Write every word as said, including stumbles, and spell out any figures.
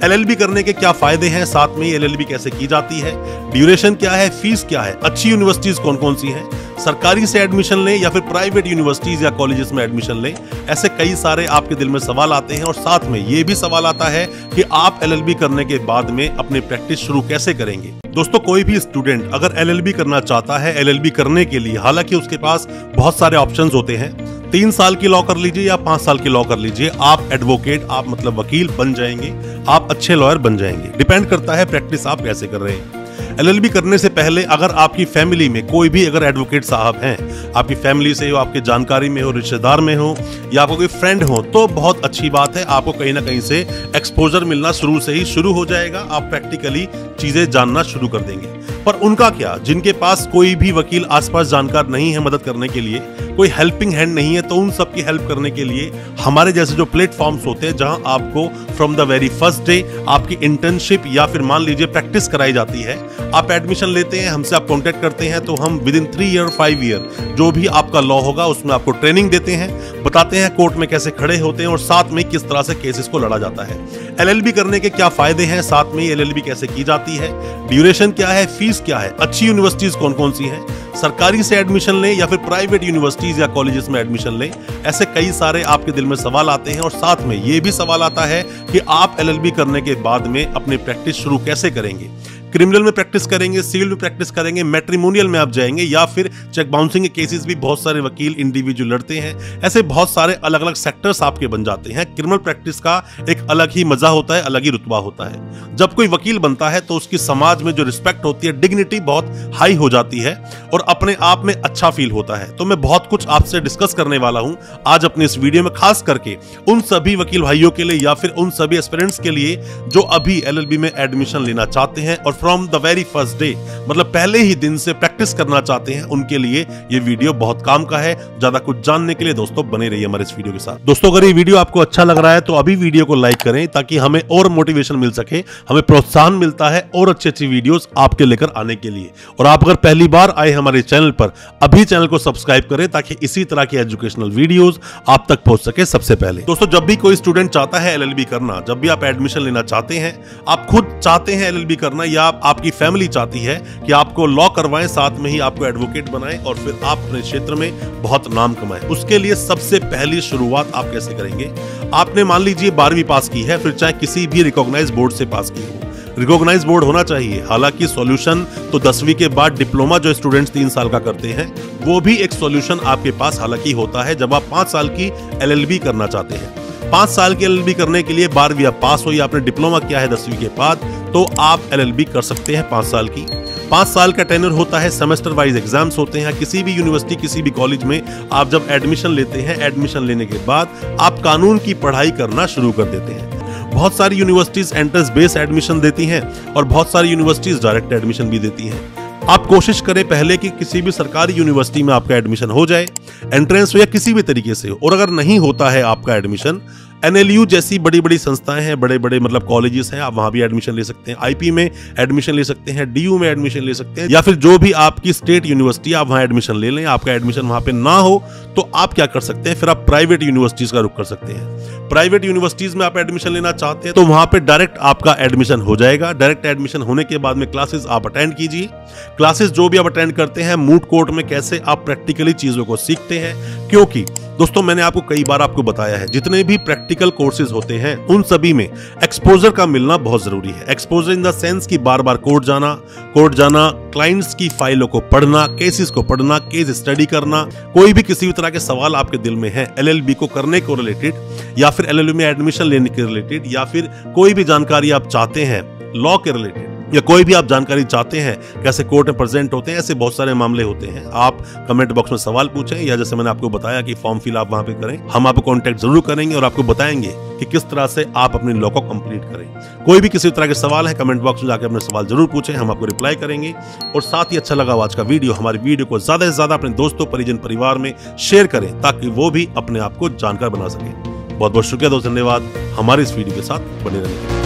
LLB करने के क्या फायदे हैं, साथ में एलएलबी कैसे की जाती है, ड्यूरेशन क्या है, फीस क्या है, अच्छी यूनिवर्सिटीज कौन कौन सी हैं, सरकारी से एडमिशन लें या फिर प्राइवेट यूनिवर्सिटीज या कॉलेजेस में एडमिशन लें, ऐसे कई सारे आपके दिल में सवाल आते हैं। और साथ में ये भी सवाल आता है कि आप एलएलबी करने के बाद में अपनी प्रैक्टिस शुरू कैसे करेंगे। दोस्तों, कोई भी स्टूडेंट अगर एलएलबी करना चाहता है, एलएलबी करने के लिए हालांकि उसके पास बहुत सारे ऑप्शंस होते हैं, तीन साल की लॉ कर लीजिए या पांच साल की लॉ कर लीजिए, आप एडवोकेट, आप मतलब वकील बन जाएंगे, आप अच्छे लॉयर बन जाएंगे। डिपेंड करता है प्रैक्टिस आप कैसे कर रहे हैं। एलएलबी करने से पहले अगर आपकी फैमिली में कोई भी अगर एडवोकेट साहब हैं, आपकी फैमिली से हो, आपके जानकारी में हो, रिश्तेदार में हो या आपको कोई फ्रेंड हो, तो बहुत अच्छी बात है, आपको कहीं ना कहीं से एक्सपोजर मिलना शुरू से ही शुरू हो जाएगा, आप प्रैक्टिकली चीजें जानना शुरू कर देंगे। पर उनका क्या, जिनके पास कोई भी वकील आसपास जानकार नहीं है मदद करने के लिए, कोई हेल्पिंग हैंड नहीं है, तो उन सब की हेल्प करने के लिए हमारे जैसे जो प्लेटफॉर्म्स होते हैं जहां आपको from the very first day आपकी इंटर्नशिप या फिर मान लीजिए प्रैक्टिस कराई जाती है, आप एडमिशन लेते हैं, हमसे आप कांटेक्ट करते हैं, तो हम within three year five year जो भी आपका लॉ होगा उसमें आपको ट्रेनिंग देते हैं, बताते हैं कोर्ट में कैसे खड़े होते हैं और साथ में किस तरह से केसेस को लड़ा जाता है। एलएलबी करने के क्या फायदे हैं, साथ में एलएलबी कैसे की जाती है, ड्यूरेशन क्या है, फीस क्या है, अच्छी यूनिवर्सिटीज कौन कौन सी हैं, सरकारी से एडमिशन लें या फिर प्राइवेट यूनिवर्सिटीज या कॉलेजेस में एडमिशन लें, ऐसे कई सारे आपके दिल में सवाल आते हैं। और साथ में ये भी सवाल आता है कि आप एलएलबी करने के बाद में अपनी प्रैक्टिस शुरू कैसे करेंगे। क्रिमिनल में प्रैक्टिस करेंगे, सिविल में प्रैक्टिस करेंगे, मैट्रिमोनियल में आप जाएंगे या फिर चेक बाउंसिंग के केसेस भी बहुत सारे वकील इंडिविजुअल लड़ते हैं। ऐसे बहुत सारे अलग अलग सेक्टर्स आपके बन जाते हैं। क्रिमिनल प्रैक्टिस का एक अलग ही मजा होता है, अलग ही रुतबा होता है। जब कोई वकील बनता है तो उसकी समाज में जो रिस्पेक्ट होती है, डिग्निटी बहुत हाई हो जाती है और अपने आप में अच्छा फील होता है। तो मैं बहुत कुछ आपसे डिस्कस करने वाला हूं आज अपने इस वीडियो में, खास करके उन सभी वकील भाइयों के लिए या फिर उन सभी एस्पिरेंट्स के लिए जो अभी एलएलबी में एडमिशन लेना चाहते हैं और from the very first day मतलब पहले ही दिन से प्रैक्टिस करना चाहते हैं। उनके लिए ये वीडियो बहुत काम का है। ज्यादा कुछ जानने के लिए दोस्तों बने रहिए हमारे इस वीडियो के साथ। दोस्तों, अगर ये वीडियो आपको अच्छा लग रहा है तो अभी वीडियो को लाइक करें ताकि हमें और मोटिवेशन मिल सके, हमें प्रोत्साहन मिलता है और अच्छी अच्छी वीडियोस आपके लेकर आने के लिए। और आप अगर पहली बार आए हमारे चैनल पर, अभी चैनल को सब्सक्राइब करें ताकि इसी तरह की एजुकेशनल वीडियोस आप तक पहुंच सके सबसे पहले। दोस्तों, जब भी कोई स्टूडेंट चाहता है एलएलबी करना, जब भी आप एडमिशन लेना चाहते हैं, आप खुद चाहते हैं एलएलबी करना या आपकी फैमिली चाहती है कि आपको लॉ करवाएं, साथ में ही आपको एडवोकेट बनाएं और फिर आप अपने क्षेत्र में बहुत नाम कमाएं, उसके लिए सबसे पहली शुरुआत आप कैसे करेंगे। आपने मान लीजिए बारहवीं पास की है, फिर चाहे किसी भी रिकॉग्नाइज्ड बोर्ड से पास की हो, रिकॉग्नाइज बोर्ड होना चाहिए। हालांकि सॉल्यूशन तो दसवीं के बाद डिप्लोमा जो स्टूडेंट्स तीन साल का करते हैं वो भी एक सॉल्यूशन आपके पास हालांकि होता है जब आप पांच साल की एलएलबी करना चाहते हैं। पांच साल की एलएलबी करने के लिए बारहवीं आप पास हो या आपने डिप्लोमा किया है दसवीं के बाद, तो आप एलएलबी कर सकते हैं पांच साल की। पांच साल का टेन्योर होता है, सेमेस्टर वाइज एग्जाम्स होते हैं। किसी भी यूनिवर्सिटी, किसी भी कॉलेज में आप जब एडमिशन लेते हैं, एडमिशन लेने के बाद आप कानून की पढ़ाई करना शुरू कर देते हैं। बहुत सारी यूनिवर्सिटीज एंट्रेंस बेस्ड एडमिशन देती हैं और बहुत सारी यूनिवर्सिटीज डायरेक्ट एडमिशन भी देती हैं। आप कोशिश करें पहले कि किसी भी सरकारी यूनिवर्सिटी में आपका एडमिशन हो जाए, एंट्रेंस हो या किसी भी तरीके से हो। और अगर नहीं होता है आपका एडमिशन, एनएलयू जैसी बड़ी बड़ी संस्थाएं हैं, बड़े बड़े मतलब कॉलेजेस हैं, आप वहां भी एडमिशन ले सकते हैं। आईपी में एडमिशन ले सकते हैं, डीयू में एडमिशन ले सकते हैं, या फिर जो भी आपकी स्टेट यूनिवर्सिटी आप वहां एडमिशन ले लें। आपका एडमिशन वहां पे ना हो तो आप क्या कर सकते हैं, फिर आप प्राइवेट यूनिवर्सिटीज का रुख कर सकते हैं। प्राइवेट यूनिवर्सिटीज में आप एडमिशन लेना चाहते हैं तो वहां पे डायरेक्ट आपका एडमिशन हो जाएगा। डायरेक्ट एडमिशन होने के बाद में क्लासेस आप अटेंड कीजिए। क्लासेस जो भी आप अटेंड करते हैं, मूट कोर्ट में कैसे आप प्रैक्टिकली चीजों को सीखते हैं, क्योंकि दोस्तों मैंने आपको कई बार आपको बताया है जितने भी प्रैक्टिकल कोर्सेज होते हैं उन सभी में एक्सपोजर का मिलना बहुत जरूरी है। एक्सपोजर इन द सेंस कि बार बार कोर्ट जाना, कोर्ट जाना, क्लाइंट्स की फाइलों को पढ़ना, केसेस को पढ़ना, केस स्टडी करना। कोई भी किसी भी तरह के सवाल आपके दिल में है एलएलबी को करने को रिलेटेड या फिर एलएलबी में एडमिशन लेने के रिलेटेड या फिर कोई भी जानकारी आप चाहते हैं लॉ के रिलेटेड या कोई भी आप जानकारी चाहते हैं कैसे कोर्ट में प्रेजेंट होते हैं, ऐसे बहुत सारे मामले होते हैं। आप कमेंट बॉक्स में सवाल पूछें या जैसे मैंने आपको बताया कि फॉर्म फिल आप वहां पे करें, हम आपको कांटेक्ट जरूर करेंगे और आपको बताएंगे कि किस तरह से आप अपनी लॉ को कंप्लीट करें। कोई भी किसी तरह के सवाल है कमेंट बॉक्स में जाकर अपने सवाल जरूर पूछें, हम आपको रिप्लाई करेंगे। और साथ ही अच्छा लगा आज का वीडियो, हमारी वीडियो को ज्यादा से ज्यादा अपने दोस्तों, परिजन, परिवार में शेयर करें ताकि वो भी अपने आप को जानकार बना सके। बहुत बहुत शुक्रिया दोस्तों, धन्यवाद हमारे इस वीडियो के साथ बने रहने के लिए।